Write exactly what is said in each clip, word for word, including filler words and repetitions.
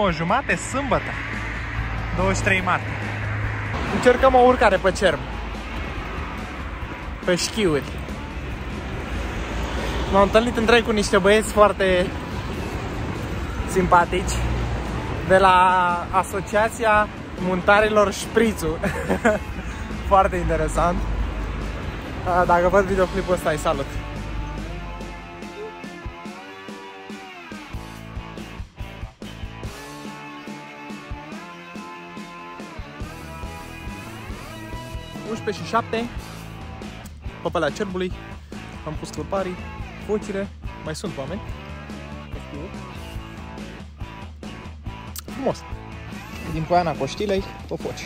nouă jumate, sâmbătă, douăzeci și trei martie. Încercăm o urcare pe cerb, pe șchiuri. M-am întâlnit întreg cu niște băieți foarte simpatici de la Asociația Muntarilor Șprițu. Foarte interesant. Dacă văd videoclipul ăsta, îi salut. unsprezece și șapte, Păpălea Cerbului, am pus clăparii, focile, mai sunt oameni. Frumos! Din Poiana Coștilei, pe foci.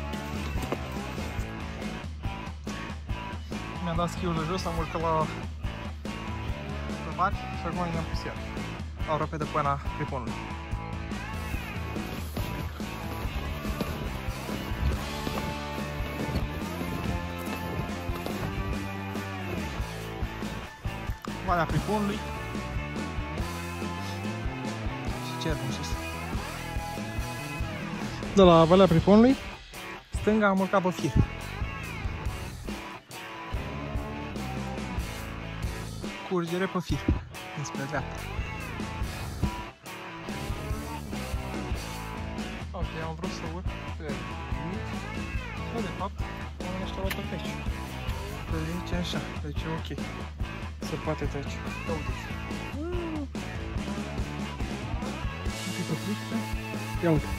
Mi-a dat schiul de jos, am urcat la bari și acum ne-am pus iar. Aproape de Poiana Priponului. Valea Priponului și Cerbul în sus. De la Valea Priponului, stânga am urcat pe fir. Curgere pe fir, înspre dreapta. Ok, am vrut să urc pe mic, nu de fapt, am ăștia luat pe aici. Pe aici așa, deci e ok. Se poate trece. Ia uite-ți. Uite-ți o frică. Ia uite.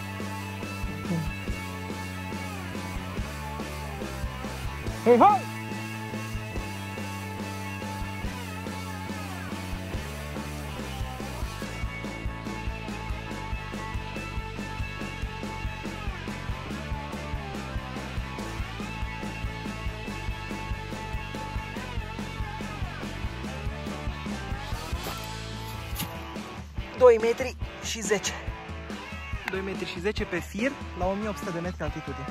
Hei, hai! doi metri și zece. doi metri și zece pe fir la o mie opt sute de metri altitudine.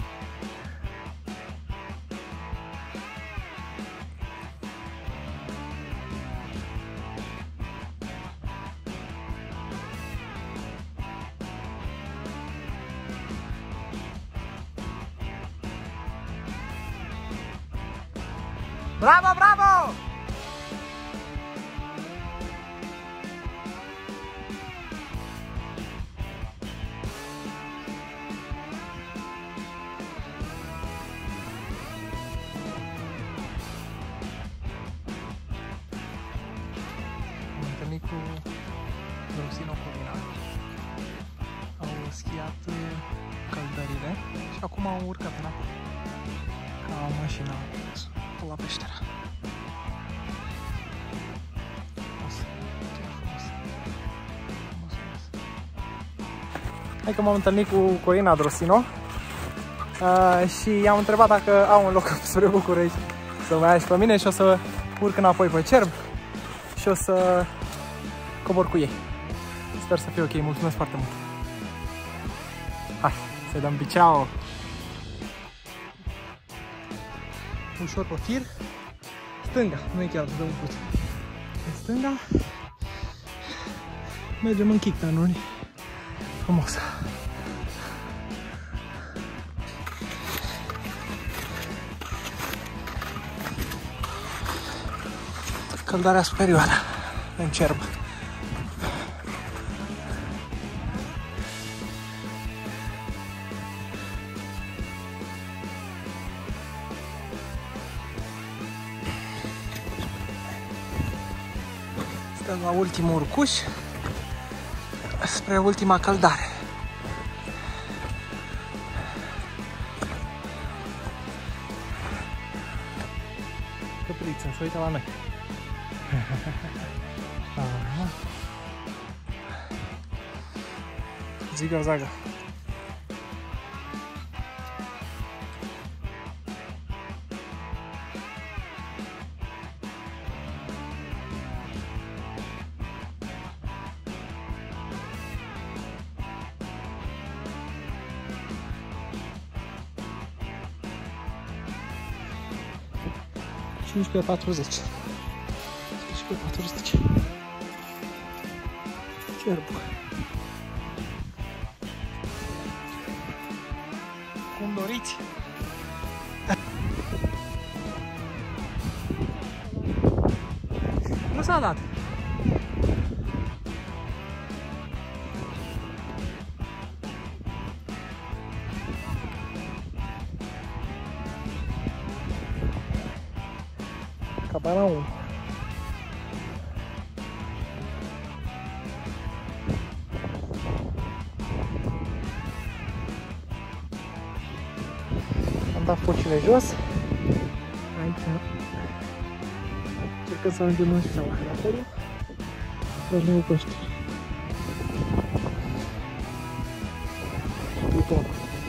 Bravo, bravo! Cu Drusino Corina. Au schiat căldările și acum au urcat înapoi ca mașina la peștera. Frumos, chiar frumos. Frumos, frumos. Hai că m-am întâlnit cu Corina Drusino uh, și i-am întrebat dacă au un loc spre București să mă ia și pe mine și o să urc înapoi pe Cerb și o să cobor cu ei. Sper să fie ok, mulțumesc foarte mult. Hai, să dăm piceau. Ușor pe fir. Stânga, nu e chiar, dăm puțin. În stânga. Mergem în kick trenuri. Frumos. Căldarea superioară în Cerb. Stăm la ultimul urcuș spre ultima căldare. Căpriță, se uită la noi. Ziga, zaga. cincisprezece patruzeci. cincisprezece patruzeci. Cerbul. cum doriți. Nu s-a dat. Cabanão. Am dat focile jos. Aici încercăm să ajungem în șaua acolo. Rămâne cu ăștia. Buton.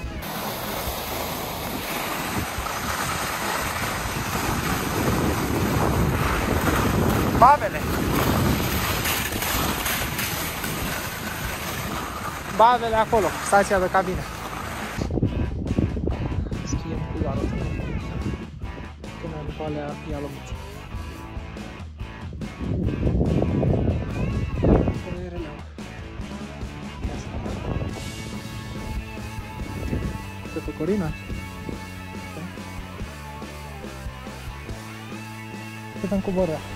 Bavele. Bavele acolo, stația de cabină. Schiem culoarul ăsta. Până în Valea Ialomiță. Pe Corina. Putem coborâ.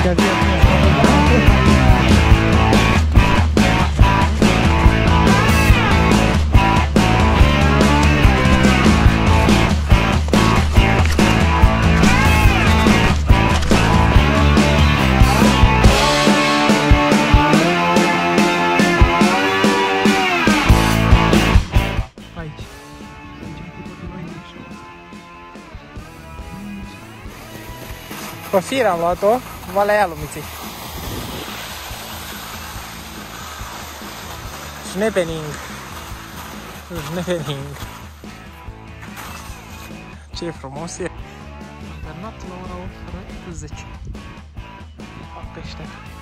chiar e pe fir am luat-o, Valea Ialumiței. Schnepening. Schnepening. Ce frumos e. Am terminat la ora opt fără zece. Fac pește.